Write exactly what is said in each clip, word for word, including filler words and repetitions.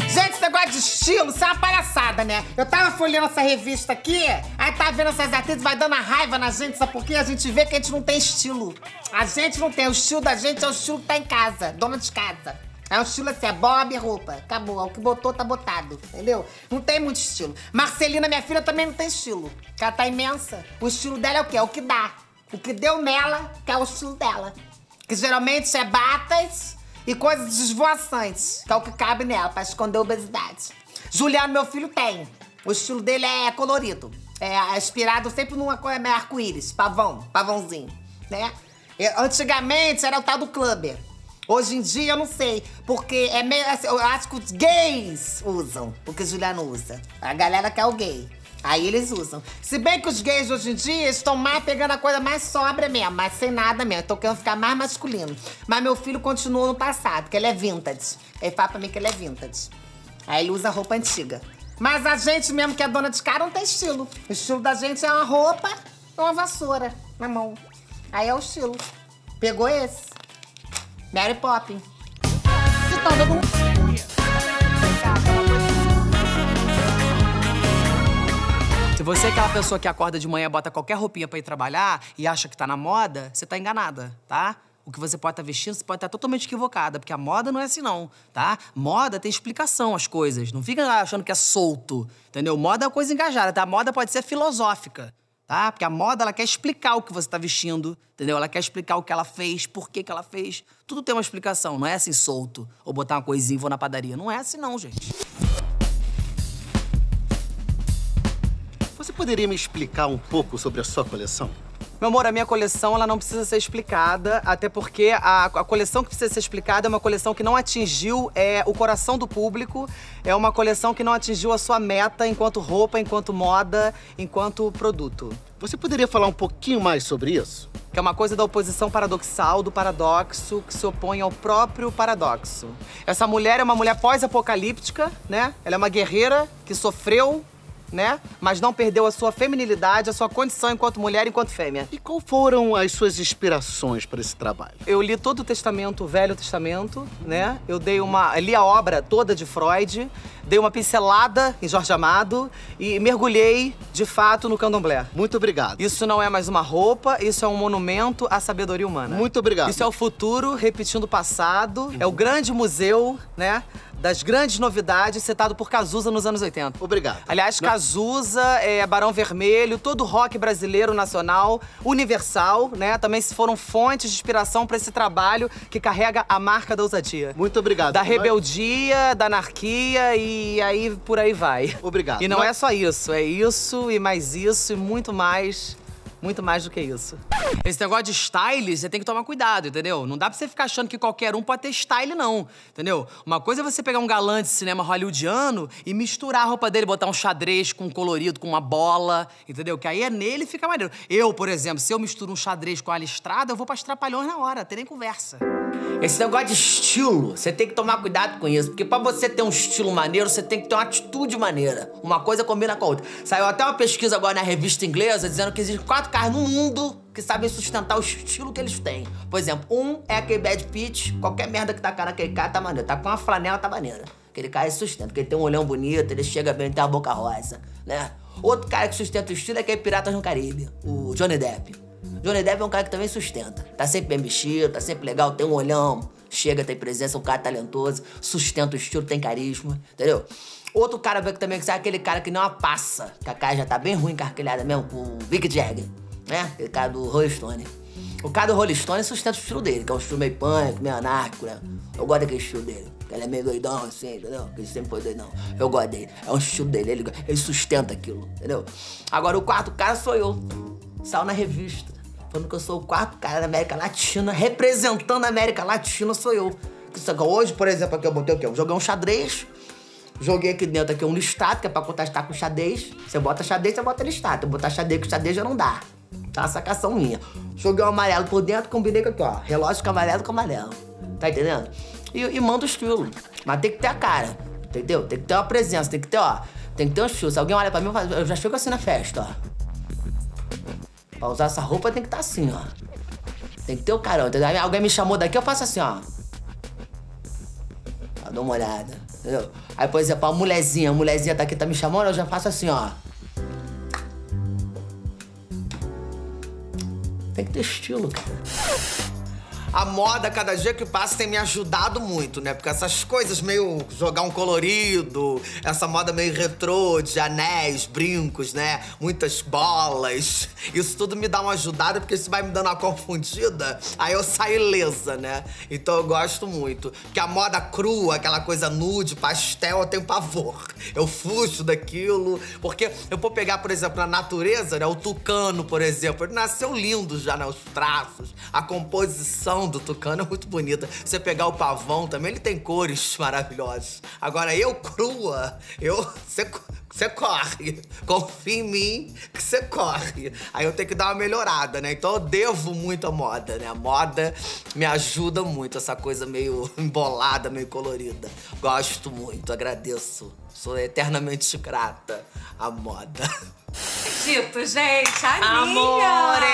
Gente, esse negócio de estilo, isso é uma palhaçada, né? Eu tava folheando essa revista aqui, aí tava vendo essas atrizes, vai dando a raiva na gente, sabe por quê? A gente vê que a gente não tem estilo. A gente não tem. O estilo da gente é o estilo que tá em casa, dona de casa. É o estilo assim, é bob e roupa. Acabou. O que botou, tá botado. Entendeu? Não tem muito estilo. Marcelina, minha filha, também não tem estilo. Porque ela tá imensa. O estilo dela é o quê? É o que dá. O que deu nela, que é o estilo dela. Que geralmente é batas e coisas esvoaçantes, que é o que cabe nela, pra esconder a obesidade. Juliano, meu filho, tem. O estilo dele é colorido. É inspirado sempre numa coisa meio arco-íris. Pavão. Pavãozinho. Né? Antigamente era o tal do clubber. Hoje em dia eu não sei, porque é meio assim, eu acho que os gays usam o que o Juliano usa. A galera quer o gay. Aí eles usam. Se bem que os gays hoje em dia estão mais pegando a coisa mais sóbria mesmo, mas sem nada mesmo. Estão querendo ficar mais masculino. Mas meu filho continua no passado, que ele é vintage. Ele fala pra mim que ele é vintage. Aí ele usa roupa antiga. Mas a gente mesmo que é dona de cara não tem estilo. O estilo da gente é uma roupa e uma vassoura na mão. Aí é o estilo. Pegou esse. Mary Poppins. Então, todo mundo... Se você é aquela pessoa que acorda de manhã, bota qualquer roupinha pra ir trabalhar e acha que tá na moda, você tá enganada, tá? O que você pode estar vestindo, você pode estar totalmente equivocada, porque a moda não é assim não, tá? Moda tem explicação as coisas, não fica achando que é solto, entendeu? Moda é uma coisa engajada, tá? A moda pode ser filosófica. Tá? Porque a moda, ela quer explicar o que você tá vestindo, entendeu? Ela quer explicar o que ela fez, por que que ela fez. Tudo tem uma explicação, não é assim solto. Ou botar uma coisinha e vou na padaria. Não é assim não, gente. Você poderia me explicar um pouco sobre a sua coleção? Meu amor, a minha coleção, ela não precisa ser explicada, até porque a, a coleção que precisa ser explicada é uma coleção que não atingiu é, o coração do público, é uma coleção que não atingiu a sua meta enquanto roupa, enquanto moda, enquanto produto. Você poderia falar um pouquinho mais sobre isso? Que é uma coisa da oposição paradoxal, do paradoxo, que se opõe ao próprio paradoxo. Essa mulher é uma mulher pós-apocalíptica, né? Ela é uma guerreira que sofreu, né? Mas não perdeu a sua feminilidade, a sua condição enquanto mulher, enquanto fêmea. E qual foram as suas inspirações para esse trabalho? Eu li todo o Testamento, o Velho Testamento, né? Eu dei uma... li a obra toda de Freud, dei uma pincelada em Jorge Amado e mergulhei, de fato, no candomblé. Muito obrigado. Isso não é mais uma roupa, isso é um monumento à sabedoria humana. Muito obrigado. Isso é o futuro repetindo o passado, uhum. É o grande museu, né? Das grandes novidades, citado por Cazuza nos anos oitenta. Obrigado. Aliás, Cazuza, é, Barão Vermelho, todo o rock brasileiro, nacional, universal, né? Também foram fontes de inspiração para esse trabalho que carrega a marca da ousadia. Muito obrigado. Da rebeldia, da anarquia e aí por aí vai. Obrigado. E não Nós... é só isso, é isso e mais isso e muito mais... Muito mais do que isso. Esse negócio de style, você tem que tomar cuidado, entendeu? Não dá pra você ficar achando que qualquer um pode ter style, não, entendeu? Uma coisa é você pegar um galã de cinema hollywoodiano e misturar a roupa dele, botar um xadrez com um colorido, com uma bola, entendeu? Que aí é nele e fica maneiro. Eu, por exemplo, se eu misturo um xadrez com a listrada, eu vou pras Trapalhões na hora, tem nem conversa. Esse negócio de estilo, você tem que tomar cuidado com isso, porque pra você ter um estilo maneiro, você tem que ter uma atitude maneira. Uma coisa combina com a outra. Saiu até uma pesquisa agora na revista inglesa dizendo que existem quatro caras no mundo que sabem sustentar o estilo que eles têm. Por exemplo, um é aquele Brad Pitt, qualquer merda que tá cara naquele cara tá maneiro. Tá com uma flanela, tá maneira. Aquele cara ele sustenta, porque ele tem um olhão bonito, ele chega bem, ele tem uma boca rosa, né? Outro cara que sustenta o estilo é aquele Piratas no Caribe, o Johnny Depp. Johnny Depp é um cara que também sustenta. Tá sempre bem vestido, tá sempre legal, tem um olhão, chega, tem presença, um cara talentoso, sustenta o estilo, tem carisma, entendeu? Outro cara que também que é aquele cara que não a passa, que a cara já tá bem ruim, encarquilhada mesmo, com o Mick Jagger, né? Aquele cara do Rolling Stone. O cara do Rolling Stone sustenta o estilo dele, que é um estilo meio punk, meio anárquico, né? Eu gosto daquele estilo dele. Ele é meio doidão, assim, entendeu? Ele sempre foi doidão. Eu gosto dele. É um estilo dele, ele, ele sustenta aquilo, entendeu? Agora, o quarto cara sou eu. Saiu na revista. Falando que eu sou o quarto cara da América Latina, representando a América Latina, sou eu. Hoje, por exemplo, aqui eu botei o quê? Eu joguei um xadrez, joguei aqui dentro aqui um listado, que é pra contrastar com xadrez. Você bota xadrez, você bota listado. Eu botar xadrez com xadrez já não dá. Tá uma sacação minha. Joguei um amarelo por dentro, combinei com aqui, ó. Relógio com amarelo com amarelo. Tá entendendo? E, e manda o estilo. Mas tem que ter a cara, entendeu? Tem que ter uma presença, tem que ter, ó. Tem que ter um estilo. Se alguém olha pra mim, eu já chego assim na festa, ó. Pra usar essa roupa tem que estar tá assim, ó. Tem que ter o carão, entendeu? Alguém me chamou daqui, eu faço assim, ó. Eu dou uma olhada. Entendeu? Aí, por exemplo, a mulherzinha, a mulherzinha tá aqui, tá me chamando, eu já faço assim, ó. Tem que ter estilo, cara. A moda, cada dia que passa, tem me ajudado muito, né? Porque essas coisas meio jogar um colorido, essa moda meio retrô, de anéis, brincos, né? Muitas bolas. Isso tudo me dá uma ajudada, porque isso vai me dando uma confundida, aí eu saio ilesa, né? Então eu gosto muito. Porque a moda crua, aquela coisa nude, pastel, eu tenho pavor. Eu fujo daquilo, porque eu vou pegar, por exemplo, na natureza, né? O tucano, por exemplo, ele nasceu lindo já, né? Os traços, a composição do tucano é muito bonita. Você pegar o pavão também, ele tem cores maravilhosas. Agora, eu crua, eu... Você, você corre. Confia em mim que você corre. Aí eu tenho que dar uma melhorada, né? Então eu devo muito à moda, né? A moda me ajuda muito, essa coisa meio embolada, meio colorida. Gosto muito, agradeço. Sou eternamente grata à moda. Dito, gente, Aninha! Amore!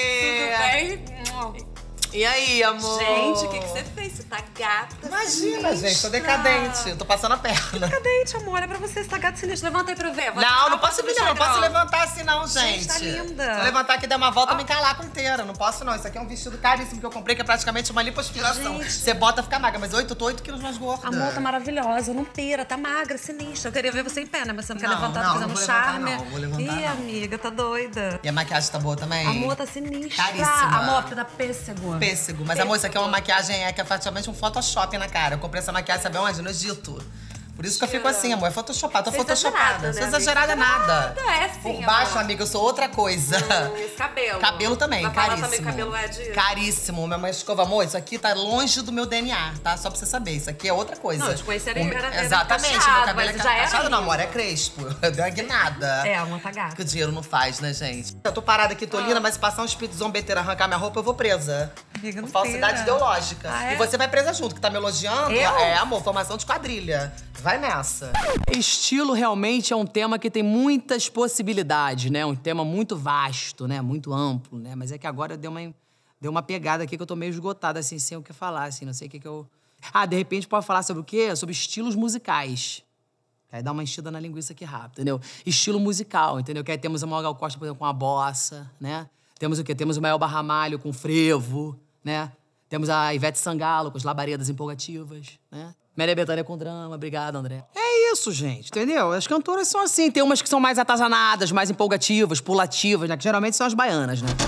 Tudo bem? E aí, amor? Gente, o que, que você fez? Você tá gata. Imagina, sinistra. gente, tô decadente. Tô passando a perna. Decadente, amor. É pra você, você tá gata sinistra. Levanta aí pra eu ver. Vou Não, tirar não a posso foto do me não, não posso Instagram. levantar assim não, gente. Gente, tá linda. Se eu levantar aqui e der uma volta, eu me encalar com inteira. Não posso não, isso aqui é um vestido caríssimo que eu comprei, que é praticamente uma lipoaspiração. Gente. Você bota, fica magra, mas oito, tô oito quilos mais gorda. Amor, tá maravilhosa. Não pira, tá magra, sinistra. Eu queria ver você em pé, né? Mas você não quer Não, levantar, não, tá fazendo não vou levantar, charme. não, vou levantar, Ih, não. amiga, tá doida. E a maquiagem tá boa também? Amor, tá sinistra. Caríssima. Amor, porque tá pêssego. Pêssego. Mas, amor, isso aqui é uma maquiagem é, que é praticamente um Photoshop na cara. Eu comprei essa maquiagem, sabe onde? No Egito. Por isso que eu fico assim, amor. É photoshopada, tô Você é photoshopada. exagerada, Você né, é exagerada amiga? nada. Nada, é sim, Por baixo, amor. amiga, eu sou outra coisa. Hum, esse cabelo. Cabelo também, Vai falar caríssimo. também que cabelo é de... Caríssimo. Minha mãe escova, amor, isso aqui tá longe do meu D N A, tá? Só pra você saber. Isso aqui é outra coisa. Não, eu te conheci, era- O- era- era Exatamente, cacheado, meu cabelo é mas já era cacheado. Não, lindo. amor, é crespo. Eu dei uma guinada. É, amor, tá gata. Que o dinheiro não faz, né, gente? Eu tô parada aqui, tô linda, mas se passar um espírito zombeteiro arrancar minha roupa, eu vou presa. Amiga, não Por falsidade pira. ideológica. Ah, é? E você vai presa junto, que tá me elogiando. Eu? É, amor, formação de quadrilha. Vai nessa. Estilo realmente é um tema que tem muitas possibilidades, né? Um tema muito vasto, né? Muito amplo, né? Mas é que agora deu uma, deu uma pegada aqui que eu tô meio esgotada, assim, sem o que falar, assim. Não sei o que que eu... Ah, de repente pode falar sobre o quê? Sobre estilos musicais. Aí dá uma enchida na linguiça aqui rápido, entendeu? Estilo musical, entendeu? Que aí temos a Magal Costa, por exemplo, com a bossa, né? Temos o quê? Temos o Mael Barramalho com frevo, né? Temos a Ivete Sangalo com as labaredas empolgativas, né? Maria Bethânia com drama, obrigado, André. É isso, gente, entendeu? As cantoras são assim, tem umas que são mais atazanadas, mais empolgativas, pulativas, né? Que geralmente são as baianas, né?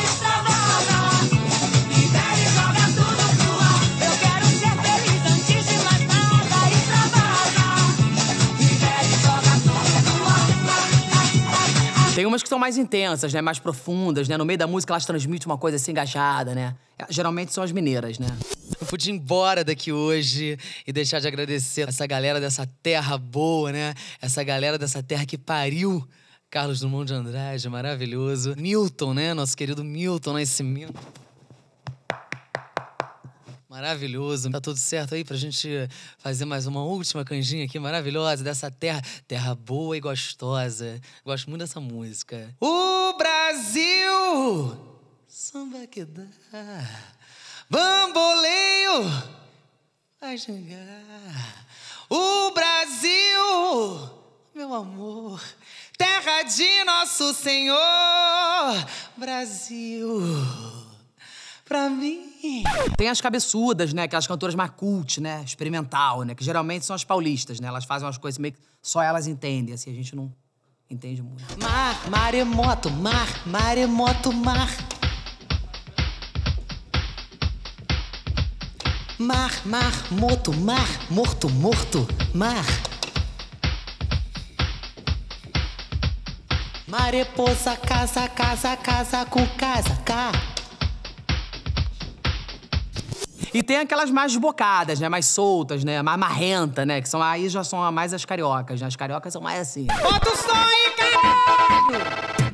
Tem umas que são mais intensas, né? Mais profundas, né? No meio da música elas transmitem uma coisa assim engajada, né? Geralmente são as mineiras, né? Eu pude ir embora daqui hoje e deixar de agradecer essa galera dessa terra boa, né? Essa galera dessa terra que pariu Carlos Drummond de Andrade, maravilhoso. Milton, né? Nosso querido Milton Nascimento. Maravilhoso. Tá tudo certo aí pra gente fazer mais uma última canjinha aqui maravilhosa dessa terra, terra boa e gostosa. Gosto muito dessa música. O Brasil! Samba que dá. Bamboleio vai chegar. O Brasil, meu amor, terra de nosso Senhor. Brasil, pra mim. Tem as cabeçudas, né? Aquelas cantoras mais cult, né? Experimental, né? Que geralmente são as paulistas, né? Elas fazem umas coisas meio que só elas entendem, assim, a gente não entende muito. Mar, maremoto, mar, maremoto, mar. Mar, mar, moto, mar, morto, morto, mar. Mariposa, casa, casa, casa com casa, cá. E tem aquelas mais desbocadas, né? Mais soltas, né? Mais marrenta, né? Que são, aí já são mais as cariocas, né? As cariocas são mais assim. Bota o som aí, caralho!